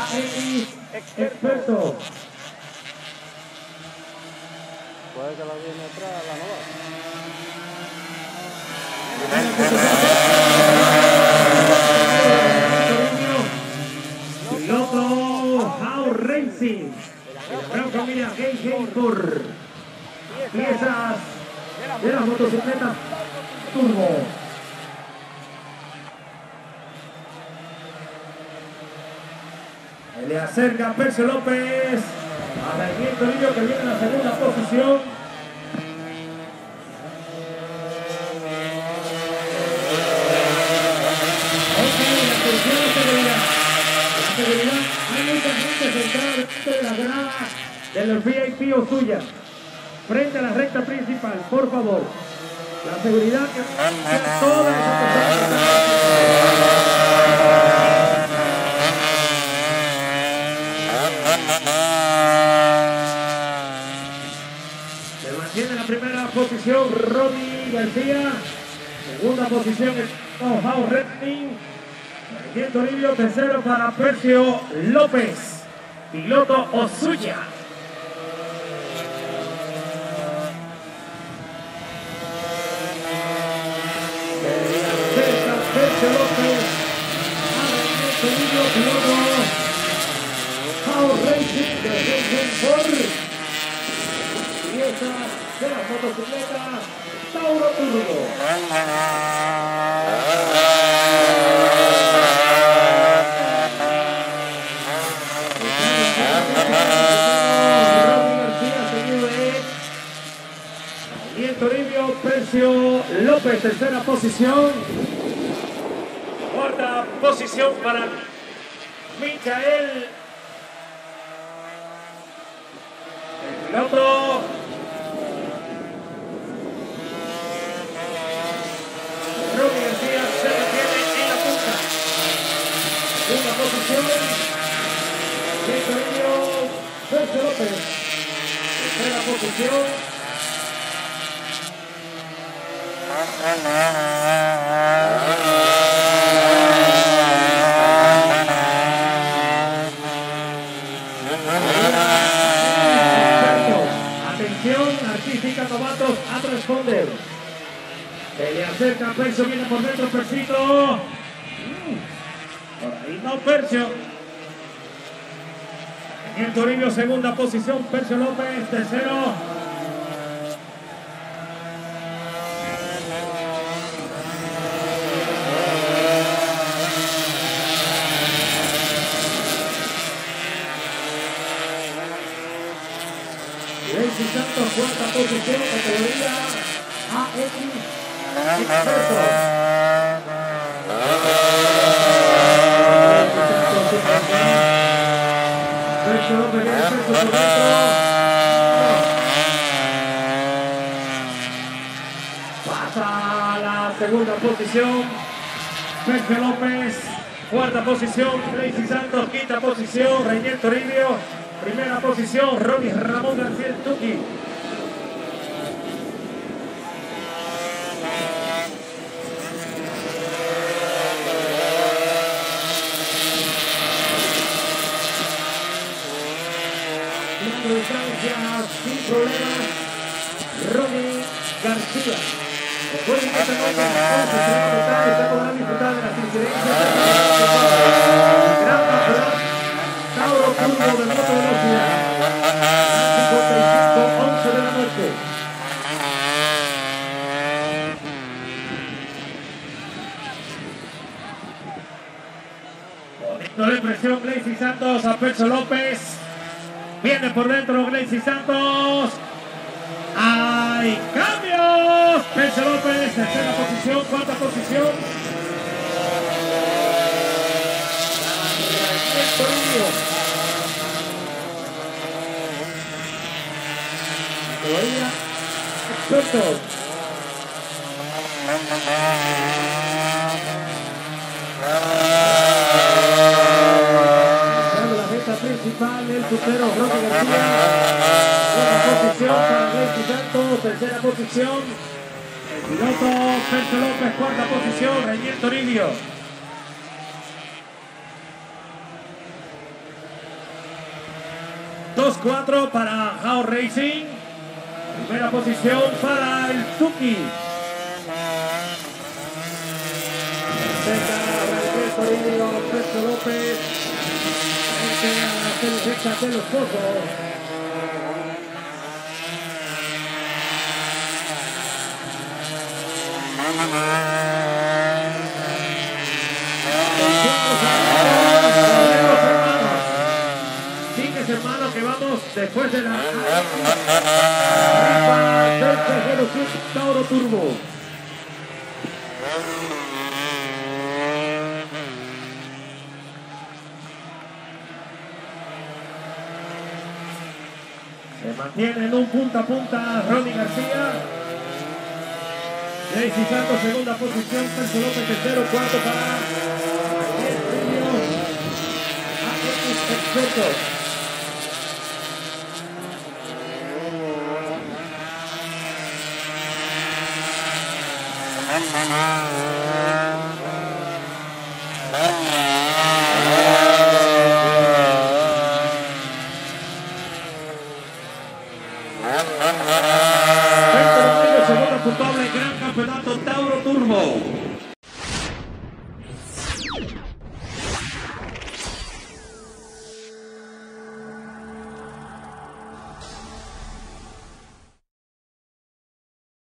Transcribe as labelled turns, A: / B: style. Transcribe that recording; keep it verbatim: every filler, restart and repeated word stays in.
A: X Experto.
B: Puede que la viene atrás, la nueva.
A: Piloto How Racing. La gran familia Game Game por piezas de las motocicletas Turbo. Le acerca Percio López a Daniel Toribio, que viene en la segunda posición. La seguridad, hay mucha gente sentada dentro de la grada de los V I P o suya, frente a la recta principal, por favor. La seguridad que todas se mantiene en la primera posición Ronnie García, segunda posición How Racing. Daniel Toribio, tercero para Percio López, piloto Osuya. Percio López, Daniel Toribio, piloto How Racing de Ford. Pieza de la motocicleta Tauro Turbo. Daniel Toribio, Percio López, tercera posición. Cuarta posición para Michael, el piloto Ronnie García se mantiene en la punta. Segunda posición, Daniel Toribio, Percio López. Tercera posición, atención, artística novatos a responder. Se le acerca Percio, viene por dentro Percito. Por ahí no Percio. Daniel Toribio, segunda posición, Percio López, tercero. Lacey Santos, cuarta posición, categoría A X Experto. Percio López, Percio por dentro. Pasa a la segunda posición, Percio López. Cuarta posición, Lacey Santos. Quinta posición, Daniel Toribio. Primera posición, Ronnie Ramón García el Tuki. Tirando distancia sin problemas, Ronnie García. Recuerden que esta noche a las once se va a votar y se podrán disfrutar de las incidencias del Gran Campeonato Tauro Turbo de moto velocidad. cincuenta y cinco once de la noche. Poniéndole presión Lacey Santos a Percio López. Viene por dentro Lacey Santos. ¡Hay cambios! Percio López, tercera posición, cuarta posición. Daniel Toribio. Categoría Experto. La meta principal, el supero Ronnie García. Segunda posición para Lacey Santos, tercera posición. El piloto Percio López, cuarta posición, Daniel Toribio. dos cuatro para How Racing. Primera posición para el Tuki. Cerca Francisco Toribio, Pedro López. Frente a la selecta de los Pozos. Hermano, que vamos después de la rifa del tercero Tauro Turbo. Se mantiene en un punta a punta Ronnie García. Daisy Santos, segunda posición. Perso López, tercero. Cuarto para Ariel Río. Expertos.